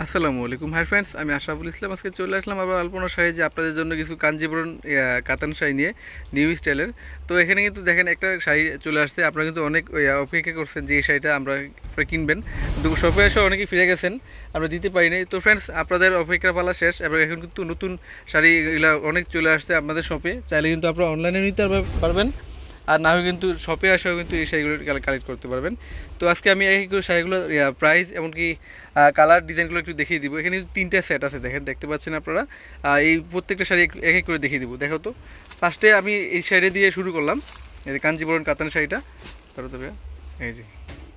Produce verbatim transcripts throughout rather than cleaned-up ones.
আসসালামু আলাইকুম hi friends, আমি আশরাফুল ইসলাম। আজকে চলে আসলাম আবার আলপনা শাড়ি যে আপনাদের জন্য কিছু কাঞ্জিবরণ কাতান শাড়ি নিয়ে নিউ স্টাইলের। তো এখানে কিন্তু দেখেন একটা শাড়ি চলে আসছে। আপনারা কিন্তু অনেক অপেক্ষা করছেন যে এই শাড়িটা আমরা কিনবেন, কিন্তু শপে এসে অনেকেই ফিরে গেছেন, আমরা দিতে পারি নাই। তো ফ্রেন্ডস, আপনাদের অপেক্ষা পালা শেষ এবং এখন কিন্তু নতুন শাড়ি এগুলো অনেক চলে আসছে আপনাদের শপে। চাইলে কিন্তু আপনারা অনলাইনে নিতে পারবেন, আর না হয় কিন্তু শপে আসেও কিন্তু এই শাড়িগুলো কালেক্ট করতে পারবেন। তো আজকে আমি এই শাড়িগুলো প্রাইস এমনকি কালার ডিজাইনগুলো একটু দেখিয়ে দিব। এখানে তিনটে সেট আছে, দেখেন দেখতে পাচ্ছেন আপনারা। এই প্রত্যেকটা শাড়ি এক এক করে দেখিয়ে দিব। দেখো তো, ফার্স্টে আমি এই শাড়ি দিয়ে শুরু করলাম, এই যে কাঞ্জিবরণ কাতান শাড়িটা। ধরো তবে এই যে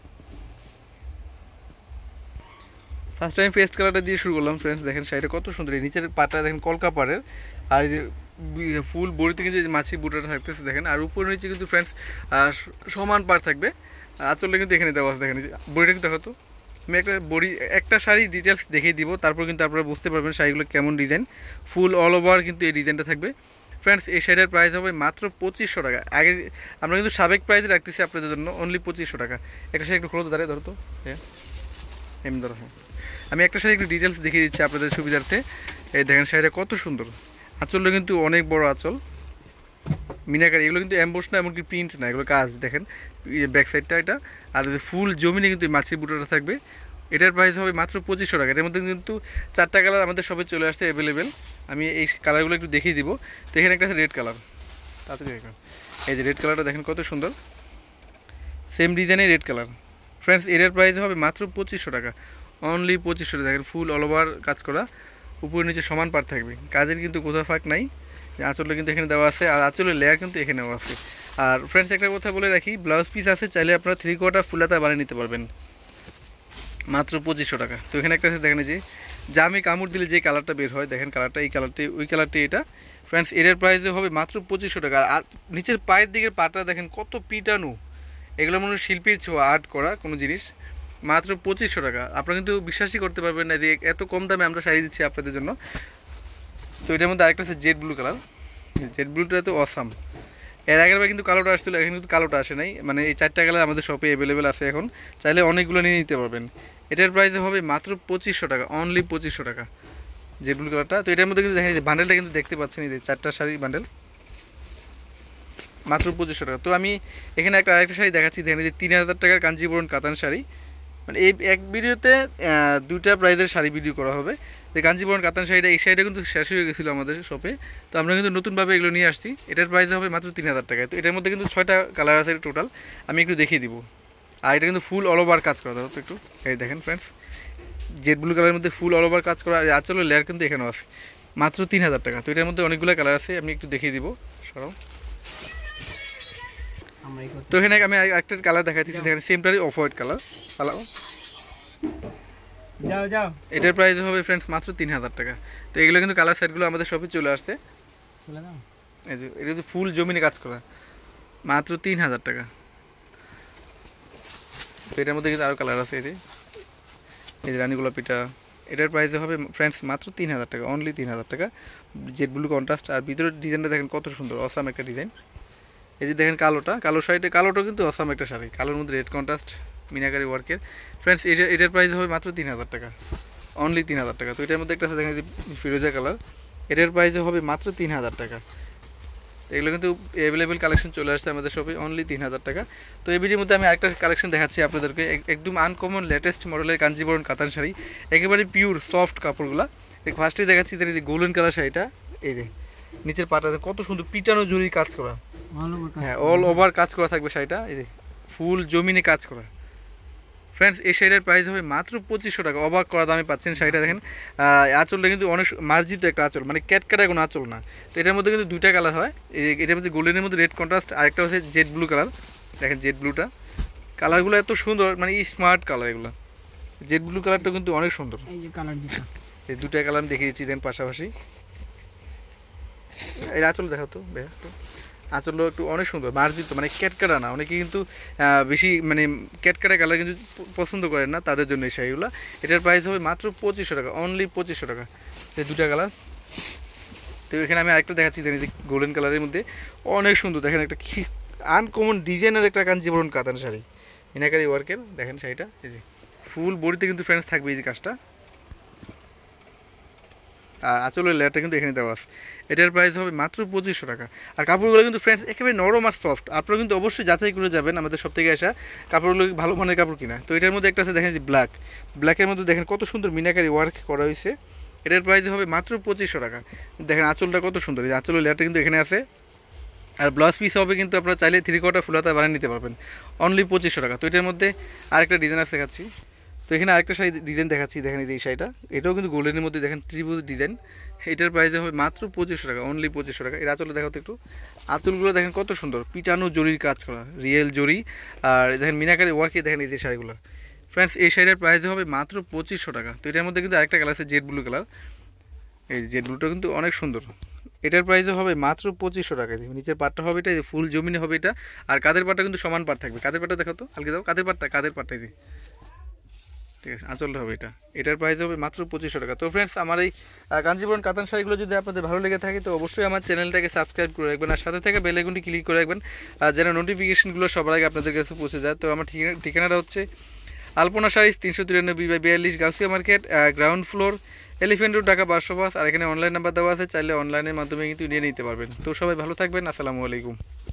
ফার্স্ট টাইম পেস্ট কালারটা দিয়ে শুরু করলাম। ফ্রেন্ডস দেখেন শাড়িটা কত সুন্দর, এই নিচের পাটা দেখেন কলকা পাড়ের, আর এই যে ফুল বড়িতে কিন্তু মাছি বুটাটা থাকতেছে দেখেন, আর উপরে নিচে কিন্তু ফ্রেন্ডস সমান পার থাকবে। আঁচলটা কিন্তু এখানে দেওয়া আছে, দেখেন বড়িটা কিন্তু দেখো তো। আমি একটা বড়ি একটা শাড়ি ডিটেলস দেখিয়ে দিব, তারপর কিন্তু আপনারা বুঝতে পারবেন শাড়িগুলো কেমন ডিজাইন। ফুল অল ওভার কিন্তু এই ডিজাইনটা থাকবে। ফ্রেন্ডস এই শাড়ির প্রাইস হবে মাত্র পঁচিশশো টাকা। আগে আমরা কিন্তু সাবেক প্রাইসে রাখতেছি আপনাদের জন্য অনলি পঁচিশশো টাকা। একটা শাড়ি একটু খোলো তো, দাঁড়িয়ে ধরো তো, হ্যাঁ এমনি ধরো। হ্যাঁ, আমি একটা শাড়ি একটু ডিটেলস দেখিয়ে দিচ্ছি আপনাদের সুবিধার্থে। এই দেখেন শাড়িটা কত সুন্দর, আঁচলটা কিন্তু অনেক বড় আঁচল, মিনাকারি। এগুলো কিন্তু অ্যাম্বোস না, এমনকি প্রিন্ট না, এগুলো কাজ। দেখেন ব্যাক সাইডটা এটা, আর ফুল জমিনে কিন্তু মাছির বুটাটা থাকবে। এটার প্রাইস হবে মাত্র পঁচিশশো টাকা। এর মধ্যে কিন্তু চারটা কালার আমাদের সবে চলে আসছে অ্যাভেলেবেল। আমি এই কালারগুলো একটু দেখিয়ে দিব। তো এখানে একটা আছে রেড কালার, তাড়াতাড়ি দেখুন। এই যে রেড কালারটা দেখেন কত সুন্দর, সেম ডিজাইনের রেড কালার। ফ্রেন্ডস এটার প্রাইস হবে মাত্র পঁচিশশো টাকা, অনলি পঁচিশশো টাকা। দেখেন ফুল অল ওভার কাজ করা, উপরে নিচে সমান পার থাকবে, কাজের কিন্তু কোথাও ফাঁক নাই। আঁচলটা কিন্তু এখানে দেওয়া আছে, আর আঁচলের লেয়ার কিন্তু এখানেও আছে। আর ফ্রেন্ডস একটা কথা বলে রাখি, ব্লাউজ পিস আছে, চাইলে আপনারা থ্রি কোয়ার্টার ফুলাতা বানিয়ে নিতে পারবেন মাত্র পঁচিশশো টাকা। তো এখানে একটা আছে দেখেন, যে জামি কামড় দিলে যে কালারটা বের হয়, দেখেন কালারটা, এই কালারটি ওই কালারটি এটা। ফ্রেন্ডস এটার প্রাইসে হবে মাত্র পঁচিশশো টাকা। আর নিচের পায়ের দিকের পাটা দেখেন কত পিটানো, এগুলো মনে হয় শিল্পীর ছোঁয়া, আর্ট করা কোনো জিনিস। মাত্র পঁচিশশো টাকা। আপনারা কিন্তু বিশ্বাসই করতে পারবেন না যে এত কম দামে আমরা শাড়ি দিচ্ছি আপনাদের জন্য। তো এটার মধ্যে আরেকটা আছে জেড ব্লু কালার। জেড ব্লুটা তো অসাম। এর আগের বার কিন্তু কালোটা আসছিল, এখন কিন্তু কালোটা আসে নাই। মানে এই চারটা কালার আমাদের শপে অ্যাভেলেবেল আছে এখন, চাইলে অনেকগুলো নিয়ে নিতে পারবেন। এটার প্রাইসে হবে মাত্র পঁচিশশো টাকা, অনলি পঁচিশশো টাকা, জেড ব্লু কালারটা। তো এটার মধ্যে কিন্তু দেখেন, বান্ডেলটা কিন্তু দেখতে পাচ্ছেন, এই যে চারটা শাড়ি বান্ডেল, মাত্র পঁচিশশো টাকা। তো আমি এখানে একটা আরেকটা শাড়ি দেখাচ্ছি, দেখেন যে তিন হাজার টাকার কাঞ্জিবরণ কাতান শাড়ি। মানে এই এক ভিডিওতে দুইটা প্রাইজের শাড়ি ভিডিও করা হবে। তো কাঞ্জিবরণ কাতান শাড়িটা, এই শাড়িটা কিন্তু শেষ হয়ে গেছিলো আমাদের শপে, তো আমরা কিন্তু নতুনভাবে এগুলো নিয়ে আসছি। এটার প্রাইস হবে মাত্র তিন হাজার টাকায়। তো এটার মধ্যে কিন্তু ছয়টা কালার আছে টোটাল, আমি একটু দেখিয়ে দিব। আর এটা কিন্তু ফুল অল ওভার কাজ করা, ধরো তো একটু, এই দেখেন ফ্রেন্ডস, জেড ব্লু কালারের মধ্যে ফুল অল ওভার কাজ করা, আর আঁচলের লেয়ার কিন্তু এখানেও আছে, মাত্র তিন হাজার টাকা। তো এটার মধ্যে অনেকগুলো কালার আছে, আমি একটু দেখিয়ে দিব, সরাও। তো এখানে আমি একটা কালার দেখাচ্ছি, দেখেন সেমটারই অফ হোয়াইট কালার, পালাও। যাও যাও। এটার প্রাইস হবে ফ্রেন্ডস মাত্র তিন হাজার টাকা। তো এগুলো কিন্তু কালার সেটগুলো আমাদের শপে চলে আসছে। এই যে এটা কিন্তু ফুল জমিনে কাজ করা, মাত্র তিন হাজার টাকা। তো এটার মধ্যে কিন্তু আরও কালার আছে, এই যে এই যে রানী গোলাপিটা, এটার প্রাইসে হবে ফ্রেন্ডস মাত্র তিন হাজার টাকা, অনলি তিন হাজার টাকা। জেড ব্লু কন্ট্রাস্ট, আর ভিতরের ডিজাইনটা দেখেন কত সুন্দর, অসাম একটা ডিজাইন। এই যে দেখেন কালোটা, কালো শাড়িটা, কালোটা কিন্তু অসাম একটা শাড়ি, কালোর মধ্যে রেড কন্ট্রাস্ট মিনাকারি ওয়ার্কের। ফ্রেন্ডস এটা এটার প্রাইস হবে মাত্র তিন হাজার টাকা, অনলি তিন হাজার টাকা। তো এটার মধ্যে একটা আছে দেখেন যে ফিরোজা কালার, এটার প্রাইসে হবে মাত্র তিন হাজার টাকা। এগুলো কিন্তু অ্যাভেলেবেল কালেকশন চলে আসছে আমাদের শপে, অনলি তিন হাজার টাকা। তো এই ভিডিওর মধ্যে আমি আরেকটা কালেকশন দেখাচ্ছি আপনাদেরকে, একদম আনকমন লেটেস্ট মডেলের কাঞ্জিবরণ কাতান শাড়ি, একেবারে পিওর সফট কাপড়গুলো। ফার্স্টে দেখাচ্ছি যে গোল্ডেন কালার শাড়িটা, এই যে নিচের পাটাতে কত সুন্দর পিটানো জুড়ি কাজ করা, হ্যাঁ অল ওভার কাজ করা থাকবে শাড়িটা, এই যে ফুল জমিনে কাজ করা। ফ্রেন্ডস এই শাড়িটার প্রাইস হবে মাত্র পঁচিশশো টাকা, অবাক করা দামে পাচ্ছেন শাড়িটা। দেখেন আঁচলটা কিন্তু অনেক মার্জিত একটা আঁচল, মানে ক্যাটকাটা কোনো আঁচল না। তো এটার মধ্যে কিন্তু দুইটা কালার হয়, এই এটার মধ্যে গোল্ডেনের মধ্যে রেড কন্ট্রাস্ট, আরেকটা হচ্ছে জেড ব্লু কালার। দেখেন জেড ব্লুটা, কালারগুলো এত সুন্দর, মানে স্মার্ট কালার এগুলো। জেড ব্লু কালারটা কিন্তু অনেক সুন্দর, এই যে কালার দুটো, এই দুটা কালার আমি দেখিয়ে দিচ্ছি দেন পাশাপাশি। এই আঁচল দেখাও তো ভাইয়া, আঁচলও একটু অনেক সুন্দর মার্জিত, মানে ক্যাটকাটা না। অনেকে কিন্তু বেশি মানে ক্যাটকাটা কালার কিন্তু পছন্দ করেন না, তাদের জন্য এই শাড়িগুলো। এটার প্রাইস হবে মাত্র পঁচিশশো টাকা, অনলি পঁচিশশো টাকা, এই দুটা কালার। তো এখানে আমি আরেকটা দেখাচ্ছি, দেখেন যে গোল্ডেন কালারের মধ্যে অনেক সুন্দর, দেখেন একটা কি আনকমন ডিজাইনের একটা কাঞ্জিবরণ কাতান শাড়ি, মিনাকারি ওয়ার্কের। দেখেন শাড়িটা, এই যে ফুল বডিতে কিন্তু ফ্রেন্ডস থাকবে এই যে কাজটা, আর আঁচলের লেয়ারটা কিন্তু এখানে দেওয়া আছে। এটার প্রাইস হবে মাত্র পঁচিশশো টাকা। আর কাপড়গুলো কিন্তু ফ্রেন্ডস একেবারে নরম আর সফট। আপনারা কিন্তু অবশ্যই যাচাই করে যাবেন আমাদের সব থেকে আসা কাপড়গুলো ভালো মানের কাপড় কিনা। তো এটার মধ্যে একটা আছে দেখেন যে ব্ল্যাক, ব্ল্যাকের মধ্যে দেখেন কত সুন্দর মিনাকারি ওয়ার্ক করা হয়েছে। এটার প্রাইস হবে মাত্র পঁচিশশো টাকা। দেখেন আঁচলটা কত সুন্দর, এই আঁচলের লেয়ারটা কিন্তু এখানে আছে। আর ব্লাউজ পিস হবে কিন্তু আপনারা চাইলে থ্রি কোয়ার্টার ফুল হাতা বানিয়ে নিতে পারবেন অনলি পঁচিশশো টাকা। তো এটার মধ্যে আরেকটা ডিজাইন আছে দেখাচ্ছি। তো এখানে আরেকটা শাড়ি ডিজাইন দেখাচ্ছি, দেখেন এই শাড়িটা, এটাও কিন্তু গোল্ডেনের মধ্যে দেখেন ত্রিভুজ ডিজাইন। এটার প্রাইস হবে মাত্র পঁচিশশো টাকা, অনলি পঁচিশশো টাকা। এর আঁচলে দেখাতে একটু, আঁচলগুলো দেখেন কত সুন্দর, পিটানো জরির কাজ করা, রিয়েল জরি। আর দেখেন মিনাকারি ওয়ার্কে দেখেন এই যে শাড়িগুলো ফ্রেন্ডস, এই শাড়িটার প্রাইস হবে মাত্র পঁচিশশো টাকা। তো এটার মধ্যে কিন্তু আরেকটা কালার আছে জেড ব্লু কালার, এই জেড ব্লুটা কিন্তু অনেক সুন্দর। এটার প্রাইসও হবে মাত্র পঁচিশশো টাকা। নিচের পাটটা হবে এটা, ফুল জমিনে হবে এটা। আর কাদের পাটটা কিন্তু সমান পাট থাকবে। কাদের পাটটা দেখো তো, কালকে দাও কাদের পাটটা, কাদের পাটটাই দিই, ঠিক আছে, আঁচলটা হবে এটা। এটার প্রাইস হবে মাত্র পঁচিশশো টাকা। তো ফ্রেন্ডস, আমার এই কাঞ্জিপুরম কাতান শাড়িগুলো যদি আপনাদের ভালো লেগে থাকে তো অবশ্যই আমার চ্যানেলটাকে সাবস্ক্রাইব করে রাখবেন, আর সাথে থেকে বেল আইকনটি ক্লিক করে রাখবেন যেন নোটিফিকেশনগুলো সবার আগে আপনাদের কাছে পৌঁছে যায়। তো আমার ঠিকানাটা হচ্ছে আলপনা শাড়ি তিনশো তিরানব্বই বাই বিয়াল্লিশ Gausia market, ground floor, elephant road, Dhaka বারোশো পাঁচ। আর এখানে অনলাইন নাম্বার দেওয়া আছে, চাইলে অনলাইনের মাধ্যমে কিন্তু নিয়ে নিতে পারবেন। তো সবাই ভালো থাকবেন, আসসালামু আলাইকুম।